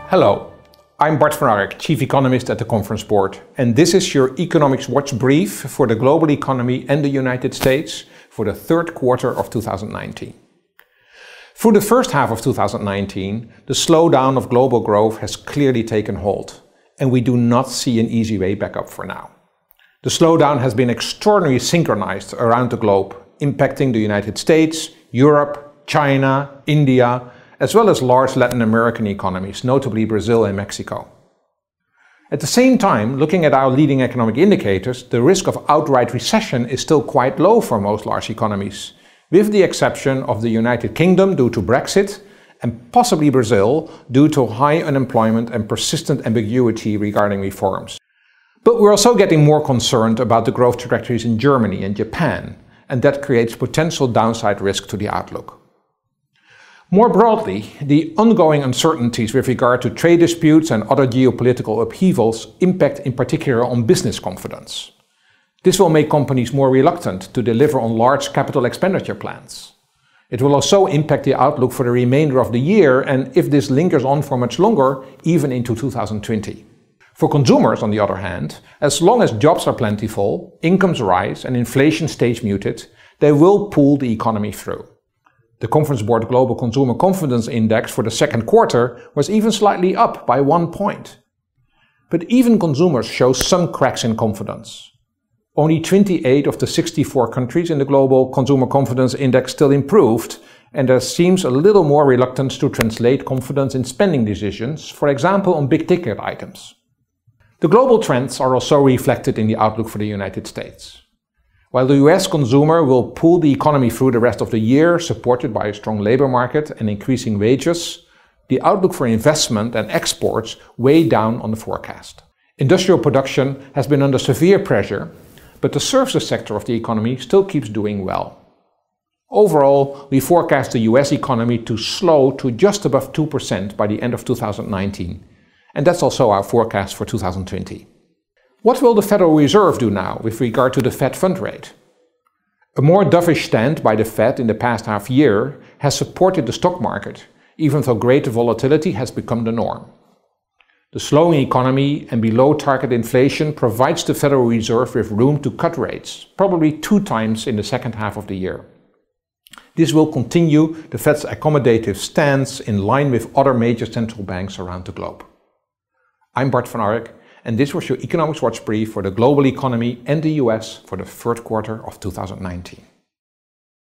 Hello, I'm Bart van Ark, Chief Economist at the Conference Board, and this is your Economics Watch brief for the global economy and the United States for the third quarter of 2019. Through the first half of 2019, the slowdown of global growth has clearly taken hold, and we do not see an easy way back up for now. The slowdown has been extraordinarily synchronized around the globe, impacting the United States, Europe, China, India, as well as large Latin American economies, notably Brazil and Mexico. At the same time, looking at our leading economic indicators, the risk of outright recession is still quite low for most large economies, with the exception of the United Kingdom due to Brexit and possibly Brazil due to high unemployment and persistent ambiguity regarding reforms. But we're also getting more concerned about the growth trajectories in Germany and Japan, and that creates potential downside risk to the outlook. More broadly, the ongoing uncertainties with regard to trade disputes and other geopolitical upheavals impact in particular on business confidence. This will make companies more reluctant to deliver on large capital expenditure plans. It will also impact the outlook for the remainder of the year, and if this lingers on for much longer, even into 2020. For consumers, on the other hand, as long as jobs are plentiful, incomes rise and inflation stays muted, they will pull the economy through. The Conference Board Global Consumer Confidence Index for the second quarter was even slightly up by 1 point. But even consumers show some cracks in confidence. Only 28 of the 64 countries in the Global Consumer Confidence Index still improved, and there seems a little more reluctance to translate confidence in spending decisions, for example on big-ticket items. The global trends are also reflected in the outlook for the United States. While the US consumer will pull the economy through the rest of the year, supported by a strong labor market and increasing wages, the outlook for investment and exports weigh down on the forecast. Industrial production has been under severe pressure, but the services sector of the economy still keeps doing well. Overall, we forecast the US economy to slow to just above 2% by the end of 2019, and that's also our forecast for 2020. What will the Federal Reserve do now with regard to the Fed fund rate? A more dovish stand by the Fed in the past half year has supported the stock market, even though greater volatility has become the norm. The slowing economy and below target inflation provides the Federal Reserve with room to cut rates, probably 2 times in the second half of the year. This will continue the Fed's accommodative stance in line with other major central banks around the globe. I'm Bart van Ark, and this was your Economics Watch brief for the global economy and the US for the third quarter of 2019.